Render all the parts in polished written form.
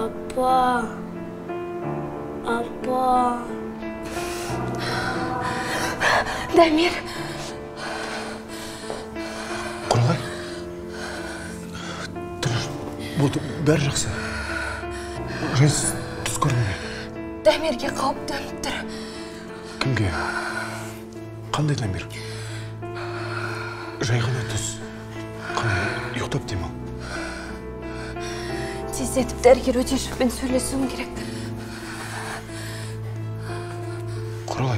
Апа. Апа. Дамир. Құралай. Тұрыш, болды, бәрі жақсы. Жайсыз түс көрдің бе? Дамирге қауіп төніп тұр. Кімге? Қандай Дамир? Жай ғана түс. Қандай, ұйықтап деймін. Тездетіп дәрігер Өтешевпен сөйлесуім керек. Құралай.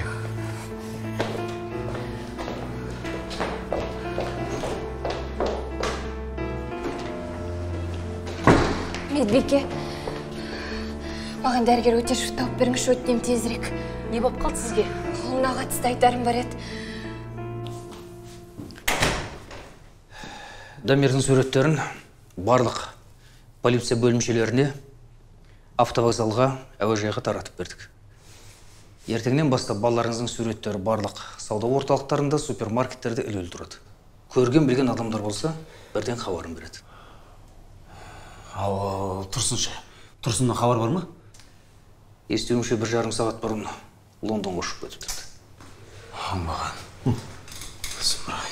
Медбике, маған дәрігер Өтешев тауып беріңізші, өтінем тезірек. Не болып қалды сізге? Қолына қатысты айтарым бар еді. Дамирдің суреттерін барлық полиция бөлімшелеріне, автовокзалға, әуежайға таратып бердік. Ертеңнен бастап балаларыңыздың суреттері барлық сауда орталықтарында, супермаркеттерде ілулі тұрады. Көрген білген адамдар болса, бірден хабарын береді. Ал Тұрсыншы, Тұрсыннан хабар бар ма? Естуімше 1,5 сағат бұрын Лондонға ұшып кетіпті. Маған. Сұмырай.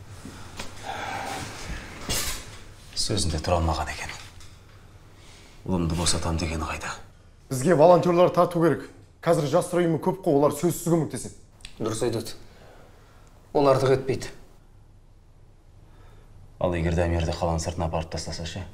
Сөзінде тұра алмаған екен. Ұлымды босатам дегені қайда? Бізге волонтерлар тарту керек. Қазір жастар ұйымы көп қой, олар сөзсіз көмектеседі. Дұрыс айтады. Ол артық етпейді. Ал егер Дамирді қаланың сыртына апарып тастаса ше?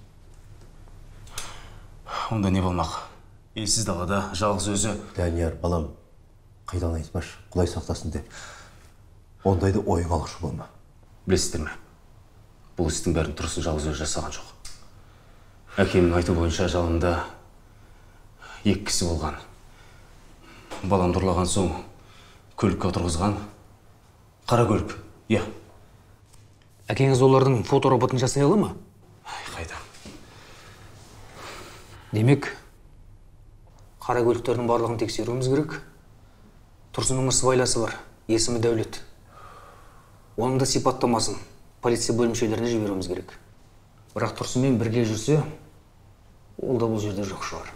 Онда не болмақ? Елсіз далада жалғыз өзі. Данияр, балам, қайдан айтпаш, Құдай сақтасын деп. Ондайды ойың алғышы болма. Білесіздер ме? Бұл істің бәрін Тұрсын жалғыз өзі жасаған жоқ. Әкемнің айту бойынша жалында 2 кісі болған. Баламды ұрлаған соң көлікке отырғызған. Қара көлік, иә. Әкеңіз олардың фотороботын жасай ала ма? Қайда? Демек, қара көліктердің барлығын тексеруіміз керек. Тұрсынның сыбайласы бар, есімі Дәулет. Оның да сипаттамасын полиция бөлімшелеріне жіберуіміз керек. Бірақ Тұрсынмен бірге жүрсе, ол да бұл жерде жоқ шығар.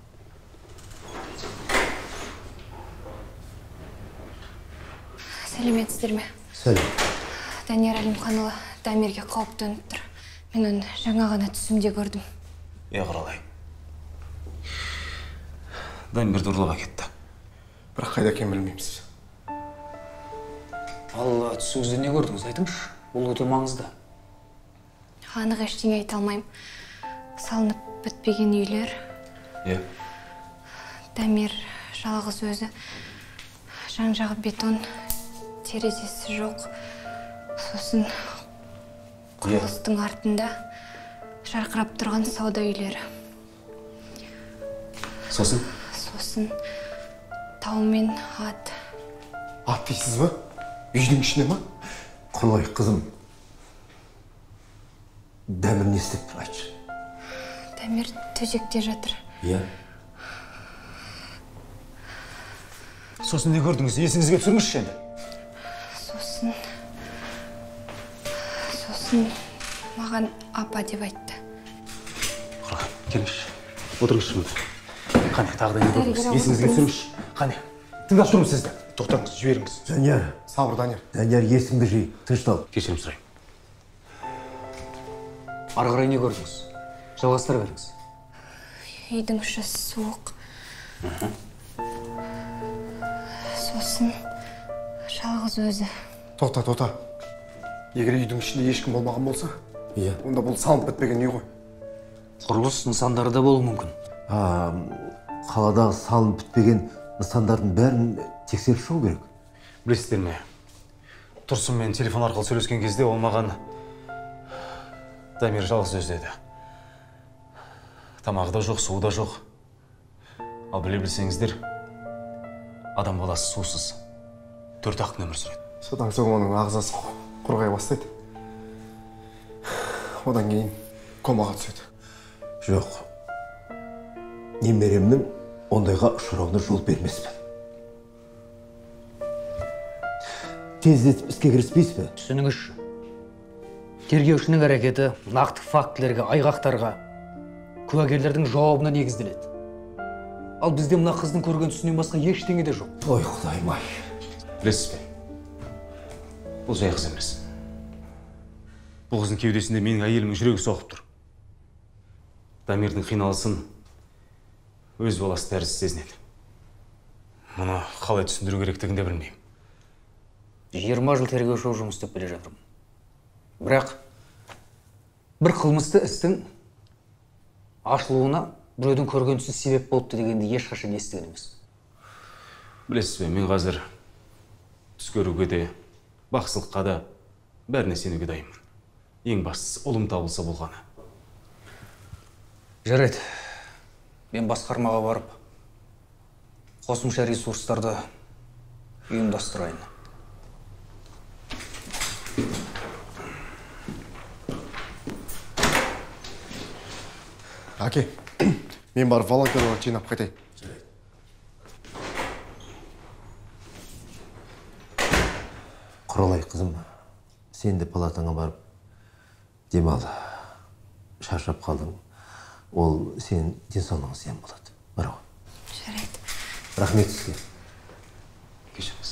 Сәлеметсіздер ме? Сәлем. Данияр Әлімханұлы Дамирге қауіп төніп тұр. Мен оны жаңа ғана түсімде көрдім. Құралай. Дамирді ұрлап әкетті. Бірақ қайда екенін білмейміз. Ал түсіңізде не көрдіңіз, айтыңызшы? Бұл өте маңызды. Анық ештеңе айта алмаймын. Салынып бітпеген үйлер. Дамир жалғыз өзі. Жан-жағы бетон, терезесі жоқ. Сосын құрылыстың артында жарқырап тұрған сауда үйлері. Сосын? Сосын тау мен ат. Ат дейсіз ба? Үйдің ішіне ма? Құралай, қызым. Дәмір не істеп тұр, айтшы. Дамир төсекте жатыр. Иә. Сосын не көрдіңіз? Есіңізге түсіріңізші енді. Сосын маған апа деп айтты. Құралай, келіңізші. Отырыңызшы мұнда. Қане, тағы да не көрдіңіз? Есіңізге түсіріңізші. Қане, тыңдап тұрмын сізді. Тоқтаңыз, жіберіңіз. Данияр. Сабыр, Данияр. Данияр, есіңді жи, тыныштал. Кешірім сұрайын. Ары қарай не көрдіңіз? Жалғастыра беріңіз. Үйдің іші суық. Сосын жалғыз өзі. Тоқта. Егер үйдің ішінде ешкім болмаған болса, онда бұл салынып бітпеген үй ғой. Құрылыс нысандары да болуы мүмкін. Қаладағы салынып бітпеген нысандардың бәрін тексеріп шығу керек. Білесіздер ме? Тұрсынмен телефон арқылы сөйлескен кезде ол маған Дамир жалғыз өзі деді. Тамағы да жоқ, суы да жоқ. Ал біле білсеңіздер, адам баласы сусыз 4 ақ өмір сүреді. Содан соң оның ағзасы құрғай бастайды. Одан кейін комаға түседі. Жоқ. Немеремнің ондайға ұшырауына жол бермеспін. Тездетіп іске кіріспейсіз бе? Түсініңізші. Тергеушінің әрекеті нақты фактілерге, айғақтарға куәгерлердің жауабына негізделеді. Ал бізде мына қыздың көрген түсінен басқа ештеңе де жоқ. Ой, Құдайым-ай. Білесіз бе? Бұл жай қыз емес. Бұл қыздың кеудесінде менің әйелімнің жүрегі соғып тұр. Дамирдің қиналысын өз баласы тәрізді сезінеді. Мұны қалай түсіндіру керектігін де білмеймін. 20 жыл тергеуші жұмыс істеп келе жатырмын. Бірақ бір қылмысты істің ашылуына біреудің көрген түсі себеп болыпты дегенді ешқашан естіген емес. Білесіз бе, мен қазір түс көруге де, бақсылыққа да бәріне сенуге дайынмын. Ең бастысы ұлым табылса болғаны. Жарайды. Мен басқармаға барып, қосымша ресурстарды ұйымдастырайын. Әке, мен барып волонтерлар жинап қайтайын. Құралай қызым, сен де палатаңа барып демал. Шаршап қалдың. Ол сен денсаулығың зиян болады. Бар ғой. Жарайды. Рахмет сізге. Кешіріңіз.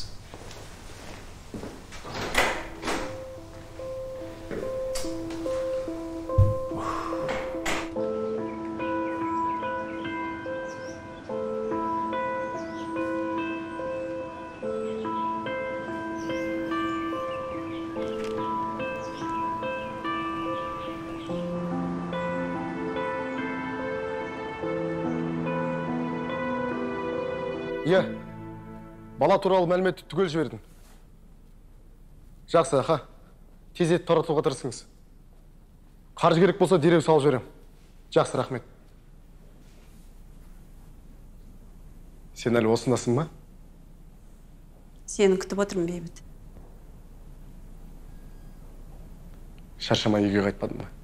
Иә, бала туралы мәліметті түгел жібердің. Жақсы, аға. Тез етіп таратуға тырысыңыз. Қаржы керек болса дереу салып жіберем. Жақсы, рахмет. Сен әлі осындасың ба? Сені күтіп отырмын, бейбіт. Шаршамай үйге қайтпадың ба?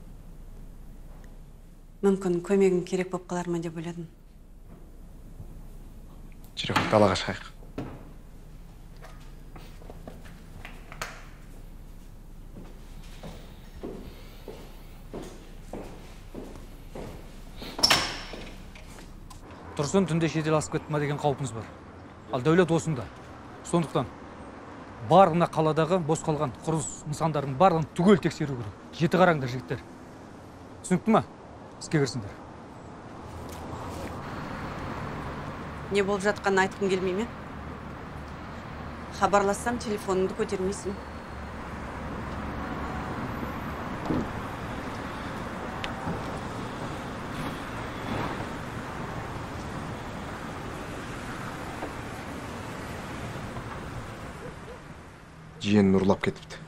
Мүмкін көмегім керек болып қалар ма деп ойладым. Жүрек далаға шығайық. Тұрсын түнде шетел асып кетті ма деген қауіпіміз бар. Ал дәулет осында. Сондықтан барлығына қаладағы бос қалған құрылыс нысандарын барлығын түгел тексеру керек. Жеті қараңдар, жігіттер. Түсінікті ма? Іске кірсіңдер. Не болып жатқанын айтқым келмей ме? Хабарлассам телефоныңды көтермейсің. Жиенін ұрлап кетіпті.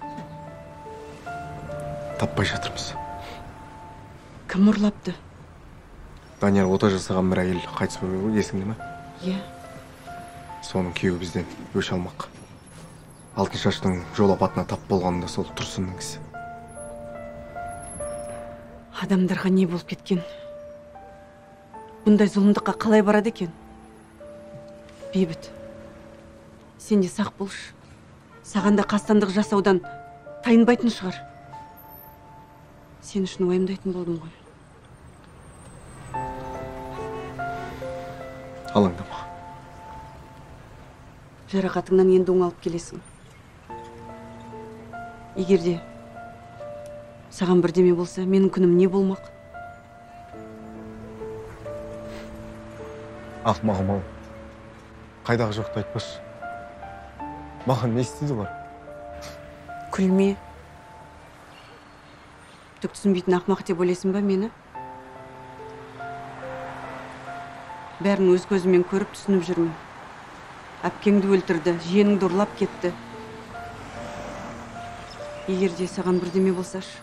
Таппай жатырмыз. Кім ұрлапты? Данияр ота жасаған бір әйел қайтыс болды, есіңде ме? Иә. Соның күйеуі бізден өш алмақ. Алтыншаштың жол апатына тап болғанында сол Тұрсынның ісі. Адамдарға не болып кеткен? Бұндай зұлымдыққа қалай барады екен? Бейбіт, сен де сақ болшы. Саған да қастандық жасаудан тайынбайтын шығар. Сен үшін уайымдайтын болдым ғой. Алаңдама. Жарақатыңнан енді оңалып келесің. Егер де саған бірдеме болса, менің күнім не болмақ? Ақмағым ау. Қайдағы жоқты айтпашы. Маған не істейді олар? Күлме. Түк түсінбейтін ақмақ деп ойлайсың ба мені? Бәрін өз көзімен көріп түсініп жүрмін. Әпкеңді өлтірді, жиеніңді ұрлап кетті. Егер де саған бірдеме болсашы.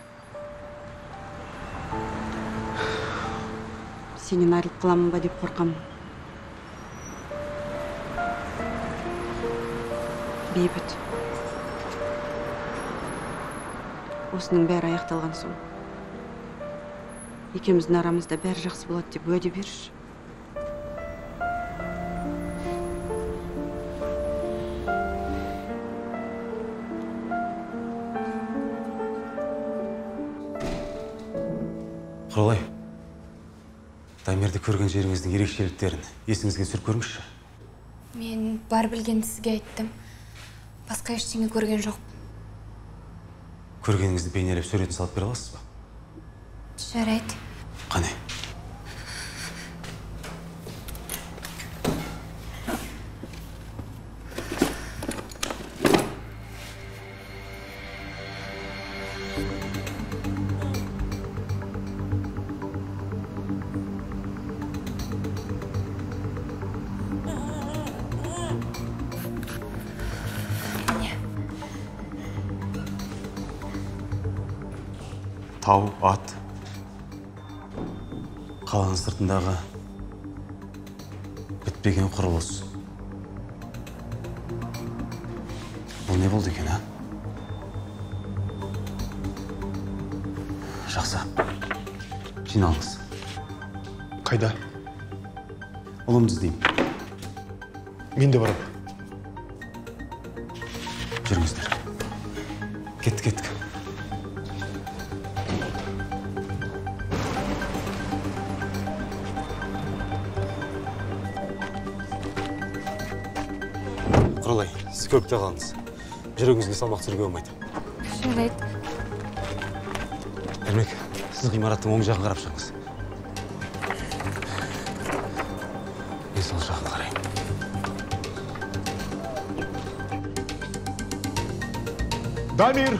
Сенен айырылып қаламын ба деп қорқамын. Бейбіт. Осының бәрі аяқталған соң. Екеуміздің арамызда бәрі жақсы болады деп уәде берші. Құралай, Дамирді көрген жеріңіздің ерекшеліктерін есіңізге түсіріп көріңізші. Мен бар білгенді сізге айттым. Басқа ештеңе көрген жоқ. Көргеніңізді бейнелеп суретін салып бере аласыз ба? Жарайды. Қане. Тау, ат, қаланың сыртындағы бітпеген құрылыс. Бұл не болды екен, а? Жақсы. Жиналыңыз. Қайда? Ұлымды іздеймін. Мен де барам. Жүріңіздер. Кеттік. Құралай, сіз көлікте қалыңыз. Жүрегіңізге салмақ түсіруге болмайды. Жарайды. Ермек, сіз ғимараттың оң жағын қарап шығыңыз. Мен сол жағын қарайын. Дамир!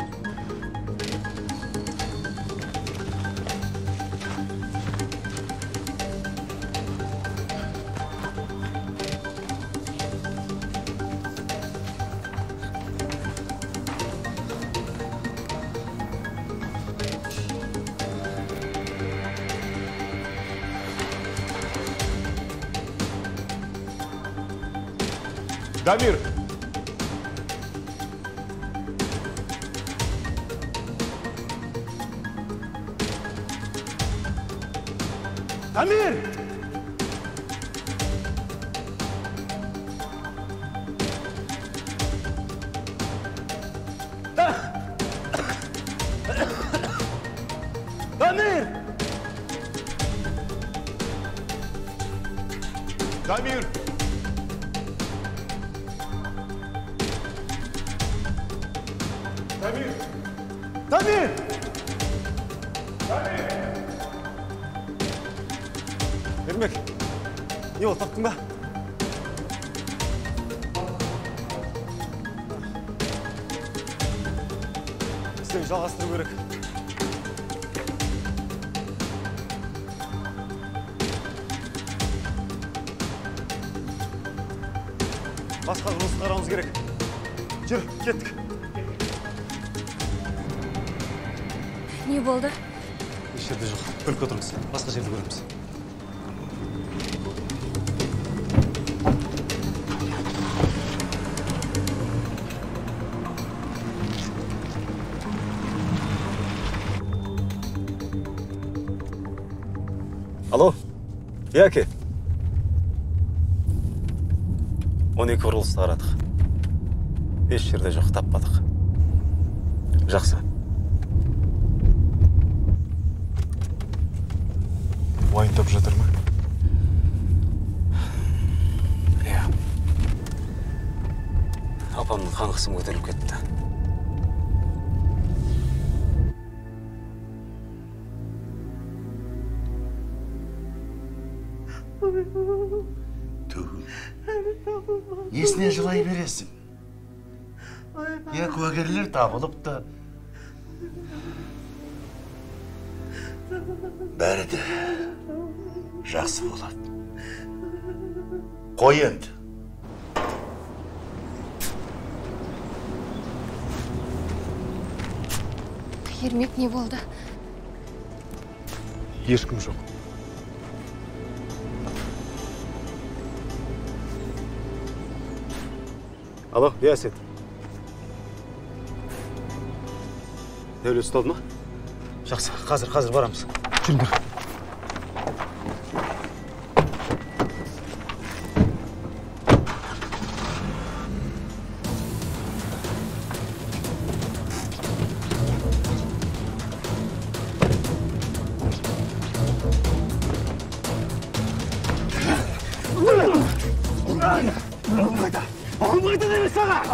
Дамир! Дамир! Дамир! Дамир! Дамир! Дамир! Дамир! Ермек, не ол, таптың ба? Істеуін жалғастыру керек. Басқа құрылыс қарауымыз керек. Жүр, кеттік. Не болды? Еш жерде жоқ. Көлікке отырыңыз. Басқа жерде көреміз. Алло, яке? 12 құрылысты қарадық. Еш жерде жоқ, таппадық. Жақсы. Уайымдап жатыр ма? Иә. Апамның қан қысымы көтеріліп кетті. Несіне жылай бересің? Я куәгерлер табылыпты. Бәрі де жақсы болады. Қой енді. Ермек, не болды? Ешкім жоқ. Алло, Биясет. Дәулет ұсталды ма? Жақсы, қазір барамыз. Жүріңдер. айтады емес саған?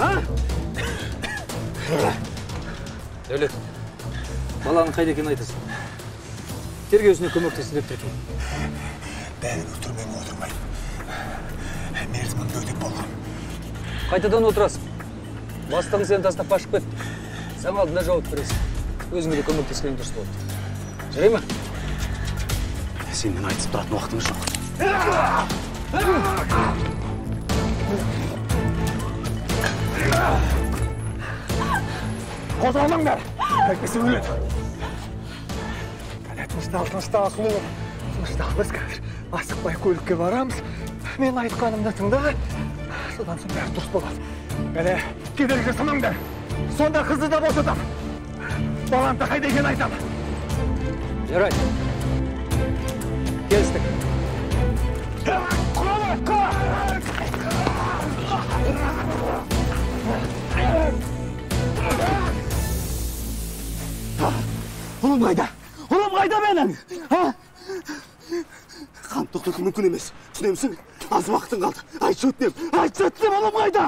Дәулет, баланың қайда екенін айтасың. Тергеусіне көмектесті деп тұрдым. Бәрін өлтірмеуге отырмайды. Мерзімін бөлек болған. Қайтадан отырасың. Бастығың сені тастап қашып кетті. Сен алдында жауап бересің. Өзіңе де көмектескенің дұрыс болды. Жарай ма? Сенен айтысып тұратын уақытың жоқ. Қозғалмаңдар! Әйтпесе өледі. Тыныштал, сұлуым. Тыныштал, біз қазір асықпай көлікке барамыз. Мен айтқанымды тыңда. Содан соң бәрі дұрыс болады. Бәле, кедергі жасамаңдар. Сонда қызды да босатам. Баламды қайда екенін айтам. Жарай. Келістік. Ұлым қайда? Ұлым қайда менің? Қан тоқтату мүмкін емес. Түсінемісің? Аз уақытың қалды. Айтшы өтінем, ұлым қайда?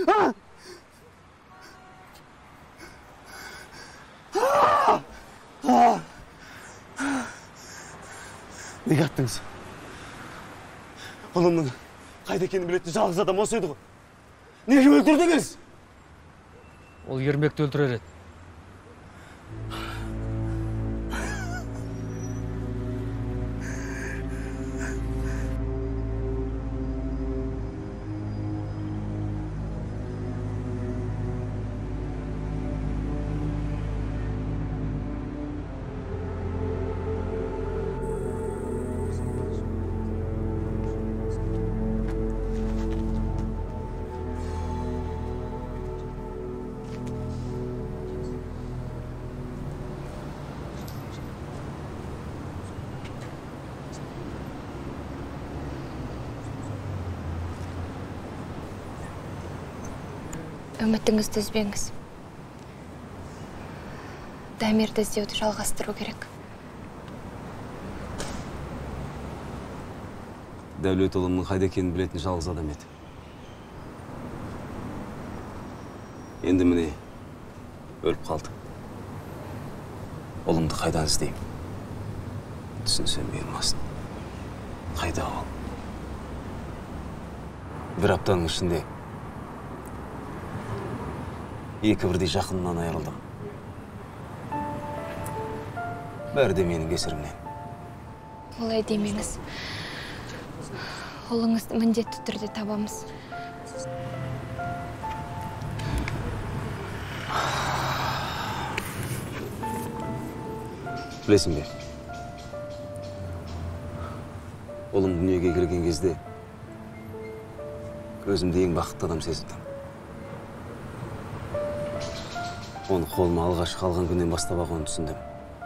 Неге аттыңыз? Ұлымның қайда екенін білетін жалғыз адам осы еді ғой. Неге өлтірдіңіз? Ол Ермекті өлтірер еді. Үмітіңізді үзбеңіз. Дамирді іздеуді жалғастыру керек. Дәулет ұлымның қайда екенін білетін жалғыз адам еді. Енді міне өліп қалды. Ұлымды қайдан іздеймін? Түсінсем бермасын. Қайда ол? Бір аптаның ішінде екі бірдей жақынынан айырылдым. Бәрі де менің кесірімнен. Олай демеңіз. Ұлыңызды міндетті түрде табамыз. Білесің бе? Ұлым дүниеге келген кезде өзімді ең бақытты адам сезіндім. Оны қолыма алғаш қалған күннен бастап-ақ оны түсіндім.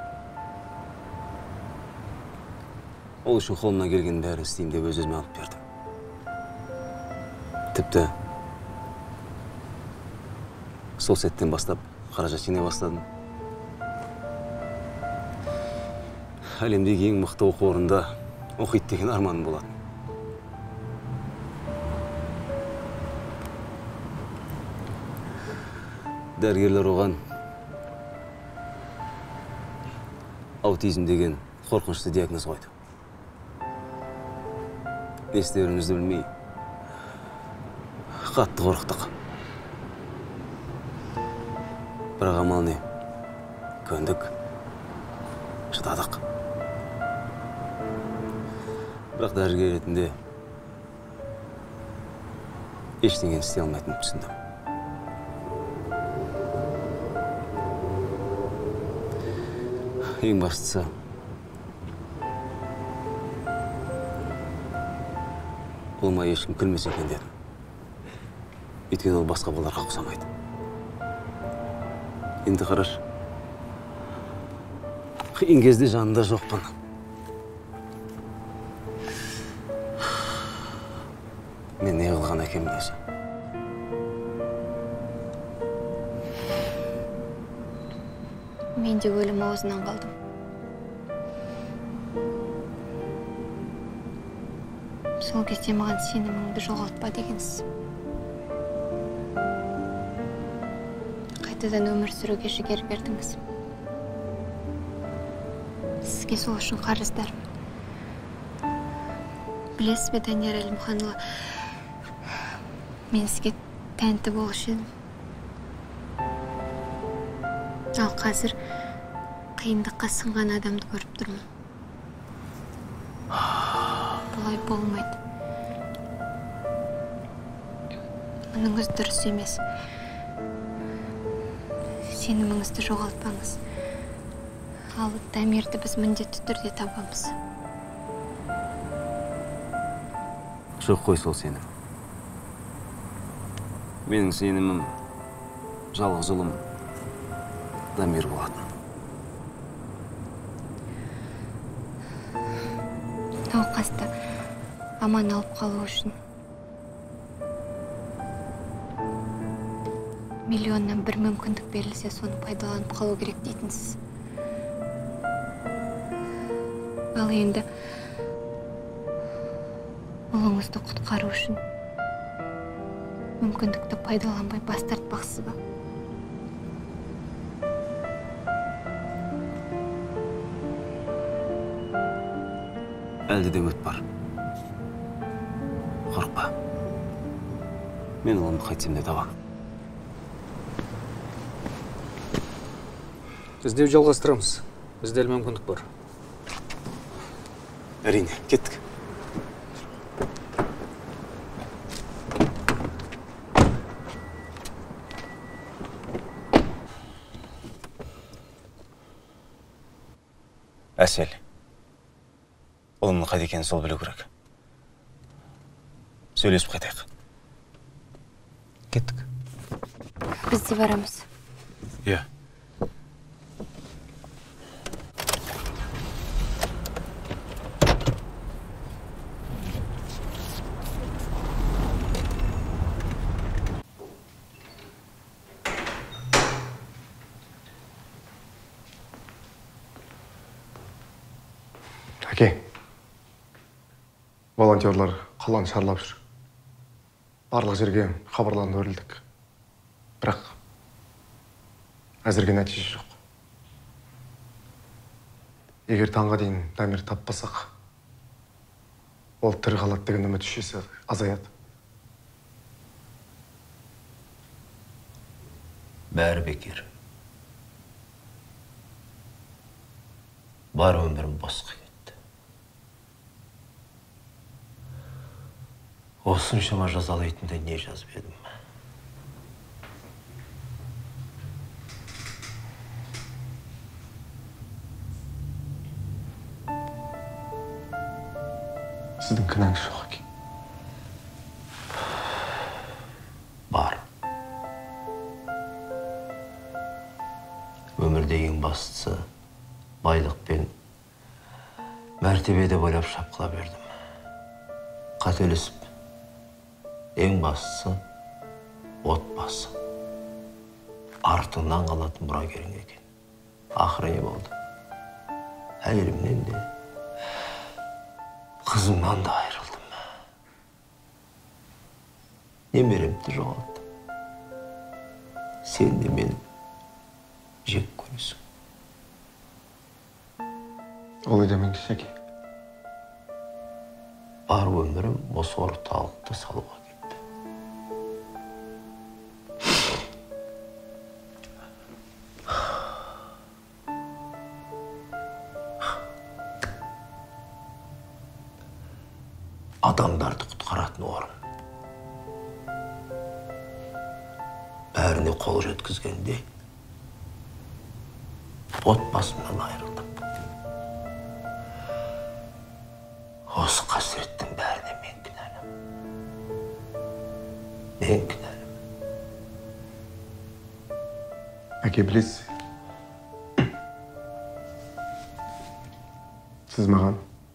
Ол үшін қолымнан келгеннің бәрін істеймін деп өз-өзіме алып бердім. Тіпті сол сәттен бастап қаражат жинай бастадым. Әлемдегі ең мықты оқу орнында оқиды деген арманым болатын. Дәрігерлер оған аутизм деген қорқынышты диагноз қойды. Не істерімізді білмей, қатты қорықтық. Бірақ амал не? Көндік, шыдадық. Бірақ дәрігер ретінде ештеңені істей алмайтынымды түсіндім. Ең бастысы, ұлыма ешкім күлмесе екен дедім. Өйткені ол басқа балаларға ұқсамайды. Енді қараш, қиын кезде жанында жоқпын. Мен не қылған екенмін өзі? Мен де өлім аузынан қалдым. Сол кезде маған сеніміңді жоғалтпа дегенсіз. қайтадан өмір сүруге жігер бердіңіз. Сізге сол үшін қарыздармын. Білесіз бе, Данияр Әлімханұлы, мен сізге тәнті болушы едім. Ал қазір қиындыққа сынған адамды көріп тұрмын. Бұлай болмайды. Мұныңыз дұрыс емес. Сеніміңізді жоғалтпаңыз. Ал Дамирді біз міндетті түрде табамыз. Жоқ, қой сол сенім. Менің сенімім жалғыз ұлым Дамир болатын. Науқасты аман алып қалу үшін миллионнан бір мүмкіндік берілсе, соны пайдаланып қалу керек дейтінсіз. Ал енді ұлыңызды құтқару үшін мүмкіндікті пайдаланбай бас тартпақсыз ба? Әлде де өт бар. Қорықпа. Мен ұлымды қайтсем де табам. Іздеу жалғастырамыз. Бізде әлі мүмкіндік бар. Әрине, кеттік. Әсел. Ұлымның қайда екенін сол білу керек. Сөйлесіп қайтайық. Кеттік. Біз де барамыз. Иә. Әке, волонтерлар қаланы шарлап жүр. Барлық жерге хабарланып өрілдік. Бірақ әзірге нәтиже жоқ. Егер таңға дейін Дамир таппасақ, ол тірі қалады деген үміт шешесі азаяды. Бәрі бекер. Бар өмірім босқа кетті. Осыншама жазалайтында не жазып едім? Сіздің кінәңіз жоқ екен. Бар. Өмірде ең бастысы байлық пен мәртебеде бойлап шапқыла бердім. Қателесіп, ең бастысы отбасы. Артыңнан қалатын мұрагерің екен. Ақыры не болды? Әйелімнен де, қызымнан да айырылдым. Немеремді жоғалттым. Сен де мені жек көресің. Олай демеңіз, әке. Бар өмірім осы орталықты салуға кетті. Адамдарды құтқаратын орын. Бәріне қол жеткізгенде отбасымнан айырылдым. Осы қасіреттің бәріне мен кінәлім. Мен кінәлім. Әке, білесіз, сіз маған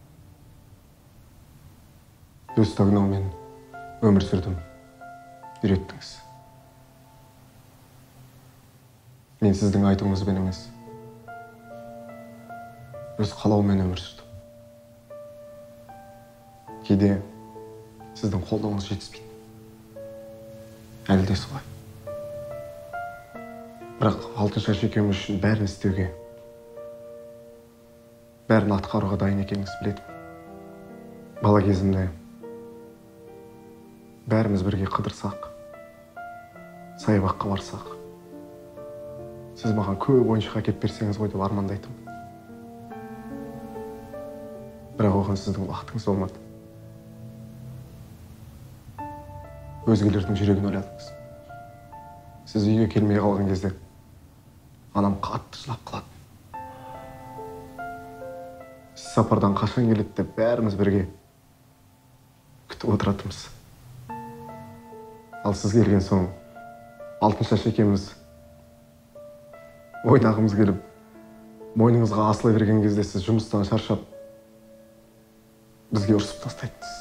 өз таңдаумен өмір сүрдім, үйреттіңіз. Мен сіздің айтуыңызбен емес, өз қалаумен өмір сүрдім. Кейде сіздің қолдауыңыз жетіспейді. Әлі де солай. Бірақ Алтыншаш екеуміз үшін бәрін істеуге, бәрін атқаруға дайын екеніңізді білетім. Бала кезімде бәріміз бірге қыдырсақ, саябаққа барсақ, сіз маған көп ойыншық әкеп берсеңіз ғой деп армандайтым. Бірақ оған сіздің уақытыңыз болмады. Өзгелердің жүрегін ойладыңыз. Сіз үйге келмей қалған кезде анам қатты жылап қалады. Сіз сапардан қашан келеді деп бәріміз бірге күтіп отыратымыз. Ал сіз келген соң Алтыншаш екеуміз ойнағымыз келіп, мойныңызға асыла берген кезде сіз жұмыстан шаршап, бізге ұрсып тастайсыз.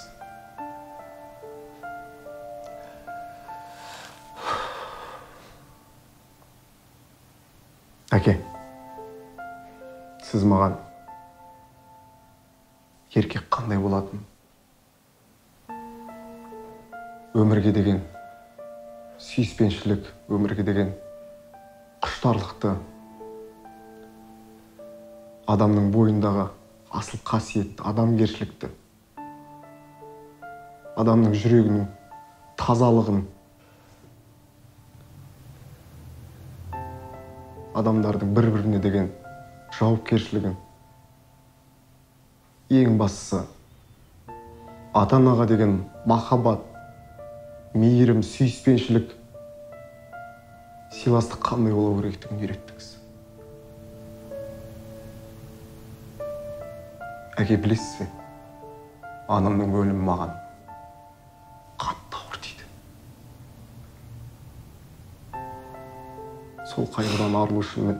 Әке, сіз маған еркек қандай болатын, өмірге деген сүйіспеншілік, өмірге деген құштарлықты, адамның бойындағы асыл қасиетті, адамгершілікті, адамның жүрегінің тазалығын, адамдардың бір-біріне деген жауапкершілігін, ең бастысы ата-анаға деген махаббат, мейірім, сүйіспеншілік, сыйластық қандай болу керектігін үйреттіңіз. Әке, білесіз бе, анамның өлімі маған қатты ауыр тиді. Сол қайғыдан арылу үшін мен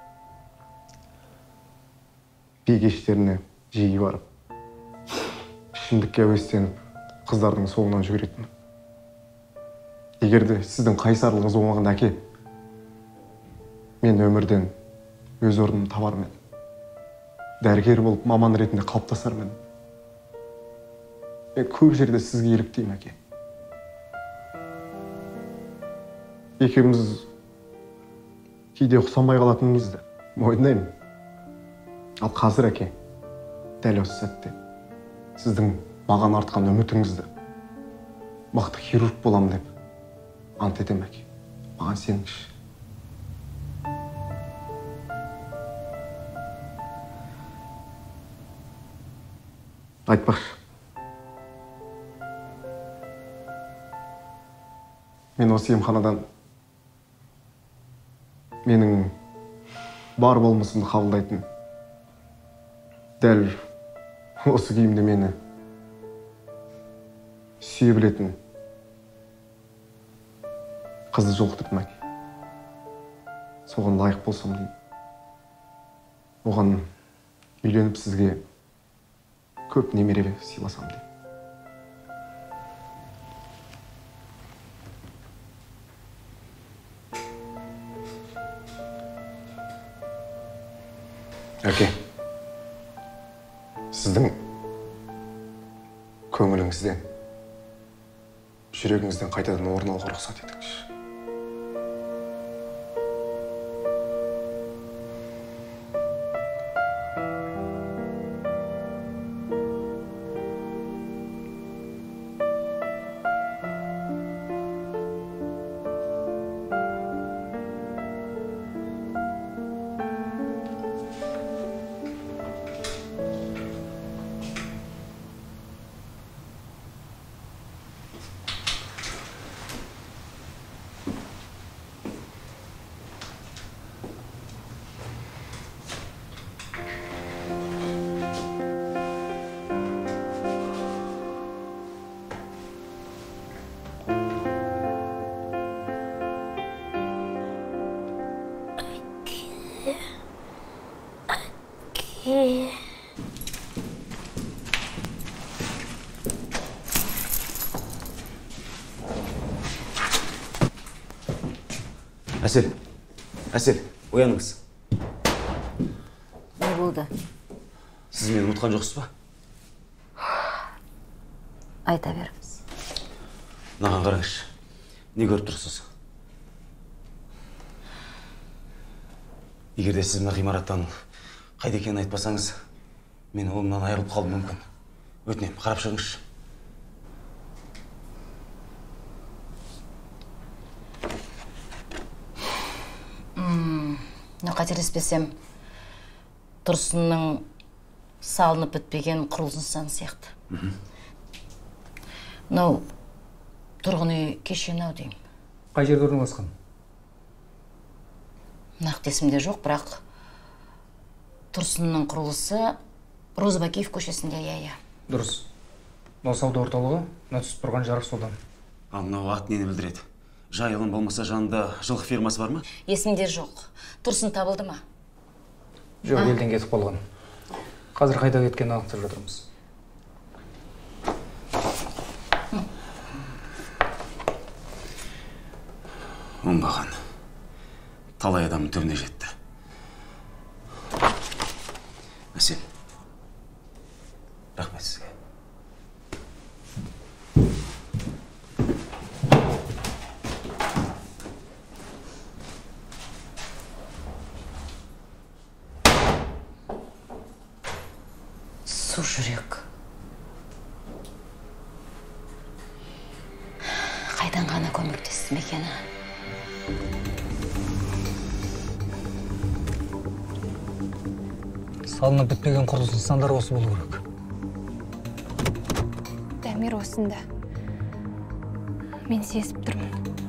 би кештеріне жиі барып, ішімдікке әуестеніп, қыздардың соңынан жүгіретінмін. Егерде сіздің қайсарлығыңыз болмаған, әке, мен өмірден өз орнымды табар мен. Дәрігер болып, маман ретінде қалыптасар мен. Мен көп жерде сізге еліктеймін, әке. Екеуміз кейде ұқсамай қалатынымызды мойындаймын. Ал қазір, әке, дәл осы сәтте сіздің маған артқан үмітіңізді мықты хирург болам деп ант етем, әке. Маған сеніңізші. Айтпақшы. Мен осы емханадан менің бар болмысымды қабылдайтын, дәл осы киімде мені сүйе білетін қызды жолықтырдым, әке. Соған лайық болсам деймін. Оған үйленіп сізге көп немере сыйласам деймін. Әке, сіздің көңіліңізден, жүрегіңізден қайтадан орын алуға рұқсат етіңізші. Әсел, ояныңыз. Не болды? Сіз мені ұмытқан жоқсыз ба? Айта беріңіз. Маған қараңызшы. Не көріп тұрсыз? Егер де сіз мына ғимараттан қайда екенін айтпасаңыз, мен ұлымнан айырылып қалуым мүмкін. Өтінемін, қарап шығыңызшы. Қателеспесем, Тұрсынның салынып бітпеген құрылыс нысаны сияқты. Мынау тұрғын үй кешені-ау деймін. Қай жерде орналасқан? Нақты есімде жоқ, бірақ Тұрсынның құрылысы Розыбакиев көшесінде, иә. Дұрыс. Мынау сауда орталығы, мына түсіп тұрған жарық содан. Мынау ат нені білдіреді? Жайылым болмаса жанында жылқы фермасы бар ма? Есімде жоқ. Тұрсын табылды ма? Жоқ, елден кетіп қалған. Қазір қайда кеткенін анықтап жатырмыз. Оңбаған. Талай адамның түбіне жетті. Әсем. Рахмет сізге. Су жүрек. Қайдан ғана көмектесті мекені? Салынып бітпеген құрылыс нысандары осы болу керек. Дамир осында. Мен сезіп тұрмын.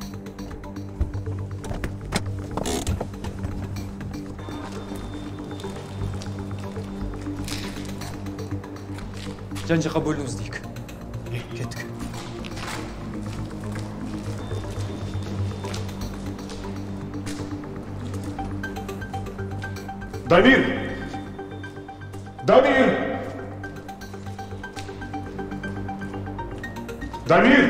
Жан-жаққа бөлініңіз дейік. Кеттік. Дамир! Дамир! Дамир!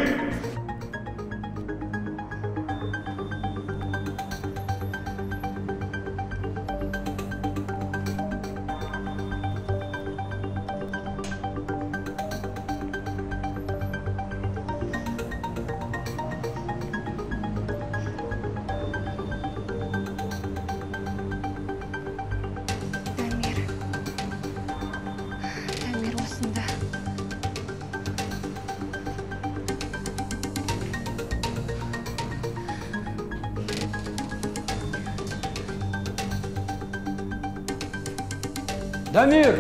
Дамир осында. Дамир!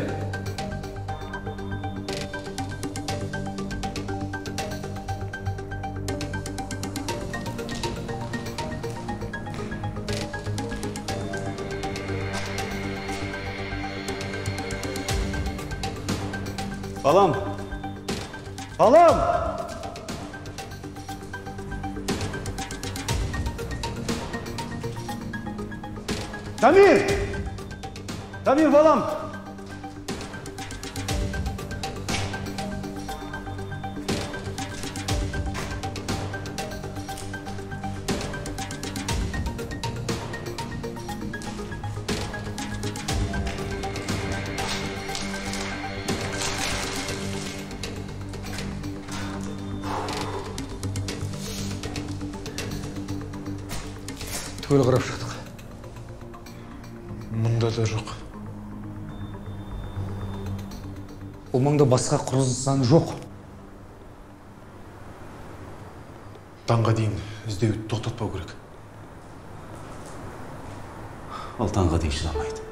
Балам! Балам! Дамир! Дамир, балам! Түгел қарап шықтық. Мұнда да жоқ. Бұл маңда басқа құрылыс нысаны жоқ. Таңға дейін іздеуді тоқтатпау керек. Ал таңға дейін шыдамайды.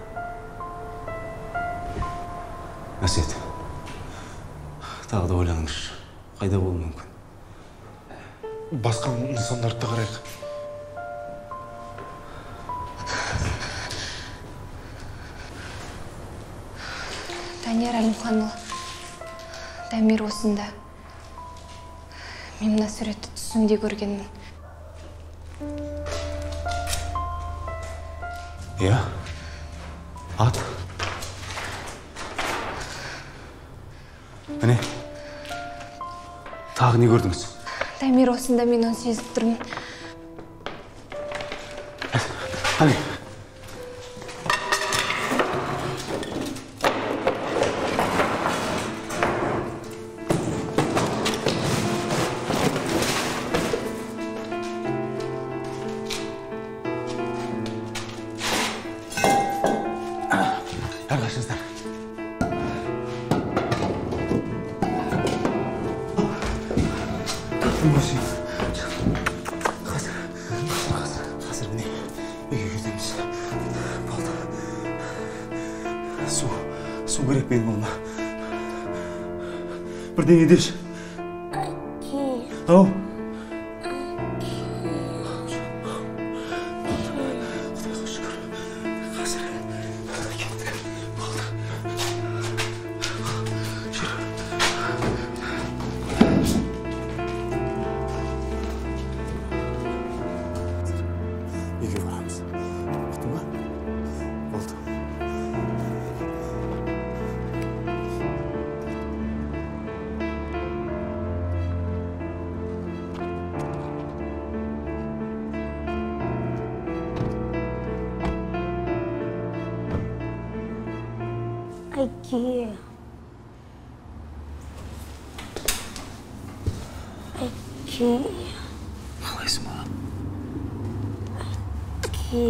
Әсет, тағы да ойланыңызшы. Қайда болуы мүмкін? Басқа нысандарды да қарайық. Данияр Әлімханұлы. Дамир осында. Мен мына суретті түсімде көргенмін. Иә? Ат? Міне? Тағы не көрдіңіз? Дамир осында, мен оны сезіп тұрмын. Қане? Су керек менің қолыма. Бірдеңе деші. Ау. Үйге барамыз. Ұқты ма? Болды. Әке. Әке. Қалайсың балам? Әке.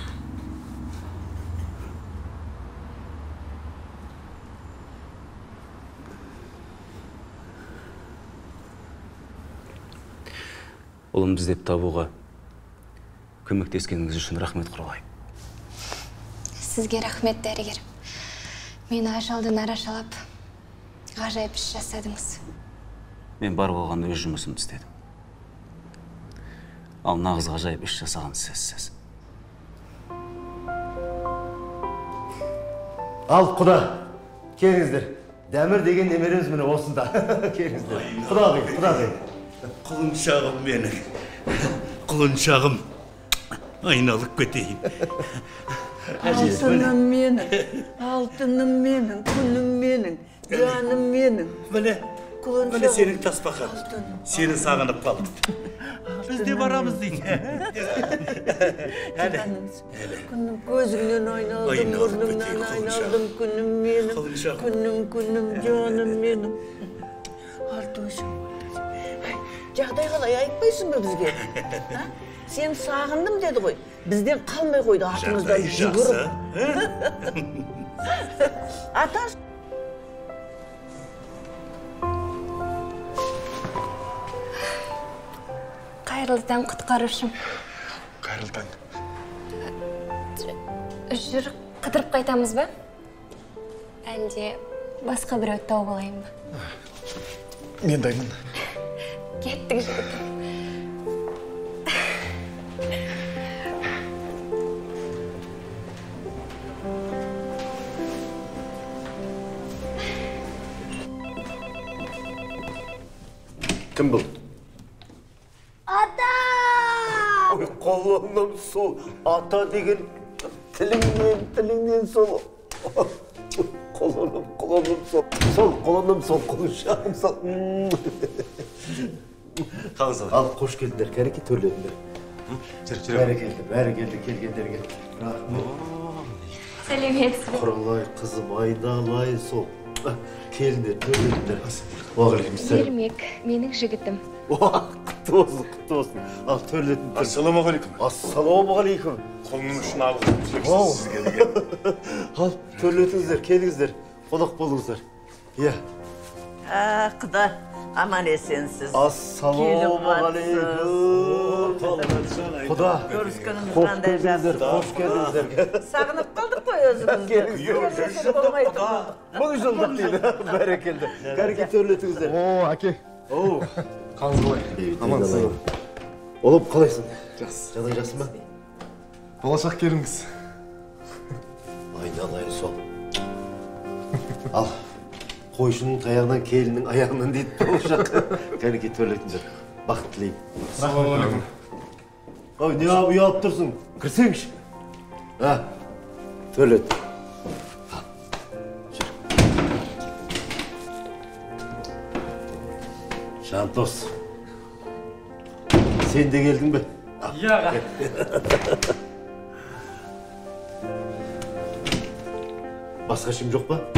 Ұлымды іздеп табуға көмектескеніңіз үшін рахмет құралай. Сізге рахмет, дәрігер. Мені ажалдан арашалап, ғажайып іс жасадыңыз. Мен бар болған өз жұмысымды істедім. Ал нағыз ғажайып іс жасаған сіз. Ал құда, келіңіздер. Дәмір деген немереміз міне осында. Келіңіздер. Құдағи. Құлыншағым менің. Құлыншағым. Айналып кетейін. Алтыным менің, күнім менің, жаным менің. Міне сенің тасбақан. Сені сағынып қалдым. Біз де барамыз дейді. Күнім көзіңнен айналдым, мұрнымнан айналдым, күнім менің, күнім, жаным менің. Алтыншым. Жағдай қалай айтпайсың ба бізге? Сен сағындым деді ғой. Бізден қалмай қойды атымызда жүгіріп. Аташ. Қайырлы таң, құтқарушым. Қайырлы таң. Жүр, қыдырып қайтамыз ба? Әлде басқа біреу тауып алайын ба? Мен дайын. Кеттік, жігітім. Кім бұл? Ата! Ой, қолымнан сол ата деген тіліңнен сол. Қолымнан сол, құлыншағым сол. Қалыңыз Ал, қош келдіңдер, кәреке төрледіңдер. Бәрі келді, келгендерге. Сәлеметсіз бе? Құралай, қызым, айналай сол. Келдіңдер, төрледіңдер. Уағалейкум сәлем. Ермек, менің жігітім. Құтты olsun. Al törledin. Assalamualaikum. Assalamualaikum. Kolunun uçunu aldım. Sizge degan. Al törledinizler, kelingizler. Qonaq bolingizlar. Ya. Құда, аман есенсіз. Assalamualaikum. Құда. Көріскеніміз Қош қандай келдіңіздер, жақсы. қош келдіңіздер. Сағынып қалдық қой өзімізді. Мың жылдық дейді. Бәрекелді. Кәреке төрлетіңіздер. О, әке. Оу. Қалыңыз қалай? Амансың. Олып қалайсың? Жақсы. Жағдай жақсы ма? Болашақ келіңіз. Айналайын сол. Ал, қойшының таяғынан келінің аяғынан дейді болашақ. Кәреке төрлетіңіздер. Бақыт тілеймін. Ассалаумалейкум. Ой, не ұялып тұрсың? Кірсеңші. Төрлет. Жантос. Сен де келдің бе? Яға. Басқа шым жоқ па?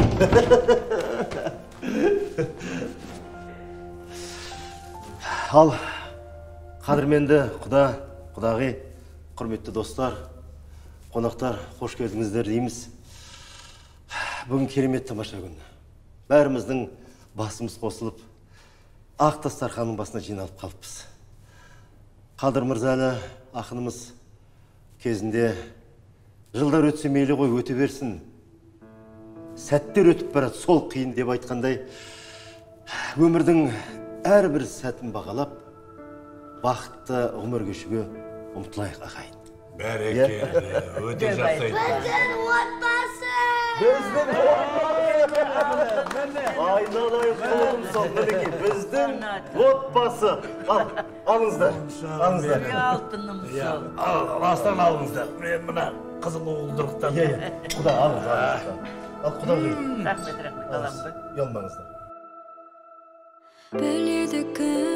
Ал, қадірменді құдағи, құрметті достар, қонақтар, қош келдіңіздер дейміз. Бүгін керемет тамаша күн. Бәріміздің басымыз қосылып, ақ дастарханның басына жиналып қалыппыз. Қадыр Мырзалы ақынымыз кезінде жылдар өтсе мейлі ғой өте берсін. сәттер өтіп барады, сол қиын деп айтқандай, өмірдің әрбір сәтін бағалап, бақытты ғұмыр кешуге ұмтылайық ағайын. Бәрекелді, өте жақсы айтты. Біздің отбасы! Біздің айналайын қолым сол, мінекей, біздің отбасы. Алыңыздар, алыңыздар. Алтыным сол. Астан алыңыздар. Мен мына қызыл уылдырықтан. Құда алыңыз, ал құда Рахмет, аламын. ұялмаңыздар. біледі кім